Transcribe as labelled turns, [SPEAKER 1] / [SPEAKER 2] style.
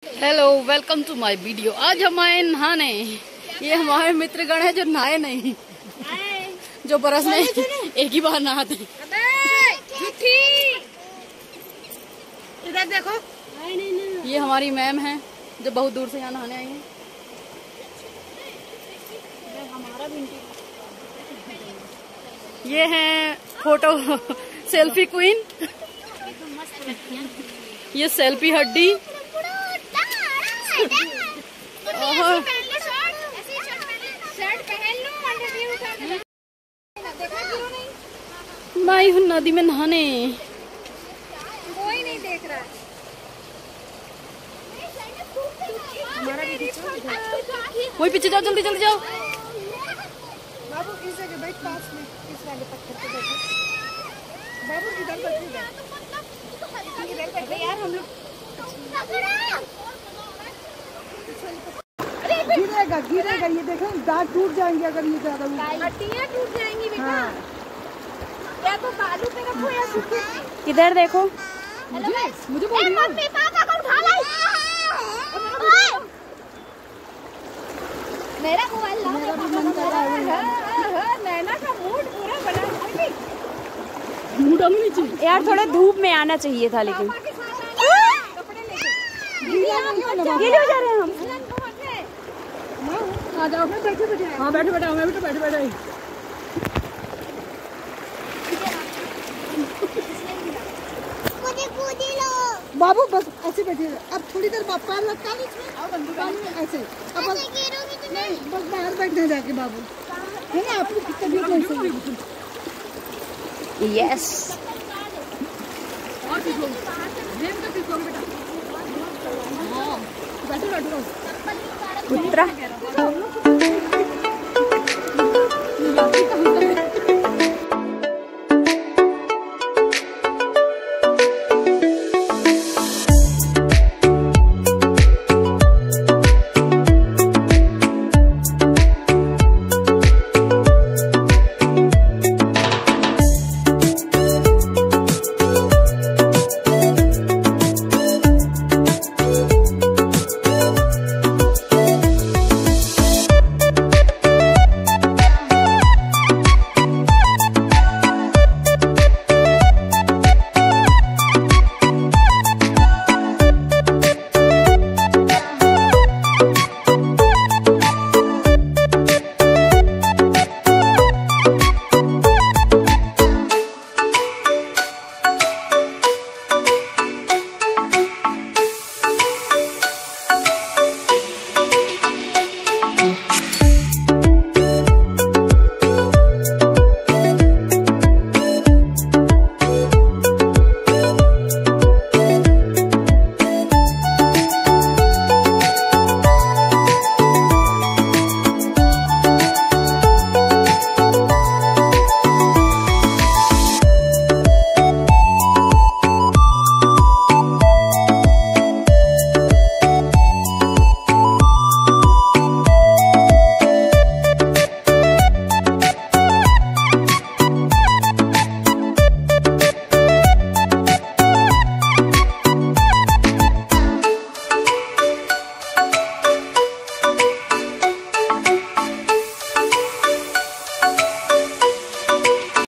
[SPEAKER 1] Hello, welcome to my video. आज हम आए नहाने। ये हमारे मित्रगण है जो नहाए नहीं, जो बरस में एक ही बार नहाते।
[SPEAKER 2] इधर देखो,
[SPEAKER 1] ये हमारी मैम है जो बहुत दूर से यहाँ नहाने आई है। ये है फोटो सेल्फी क्वीन। ये सेल्फी हड्डी। मैं हूँ नदी में नहाने।
[SPEAKER 2] कोई नहीं देख रहा।
[SPEAKER 1] वही पीछे जाओ, जल्दी जल्दी जाओ।
[SPEAKER 2] बाबू इस जगह बैठ, पास में इस वाले पत्थर पे बैठो। बाबू इधर बैठो यार, हम लोग गिरेगा गिरेगा। ये देखो दांत टूट जाएंगे अगर ये ज्यादा हड्डियां टूट जाएंगी बेटा। हाँ। या तो बालू पे रखो या सूखे।
[SPEAKER 1] इधर देखो।
[SPEAKER 2] मुझे बोल रही मम्मी पापा को उठा लो। मेरा मोबाइल मेरा भी मन कर रहा है। नैना का मूड पूरा बना है।
[SPEAKER 1] मूड हम नहीं चाहिए यार, थोड़े धूप में आना चाहिए था, लेकिन गीले हो जा रहे हैं हम।
[SPEAKER 2] आ जाओ, बैठे बैठे। हाँ बैठे बैठे, मैं भी तो बैठे बैठे। बाबू बस ऐसे बैठे। अब थोड़ी देर बाद पैर लटका लो इसमें, ऐसे। अब नहीं, बस बाहर बैठना जाके बाबू, है ना? आपको तबीयत नहीं सही।
[SPEAKER 1] यस।
[SPEAKER 2] बैठो बैठो
[SPEAKER 1] पुत्रा।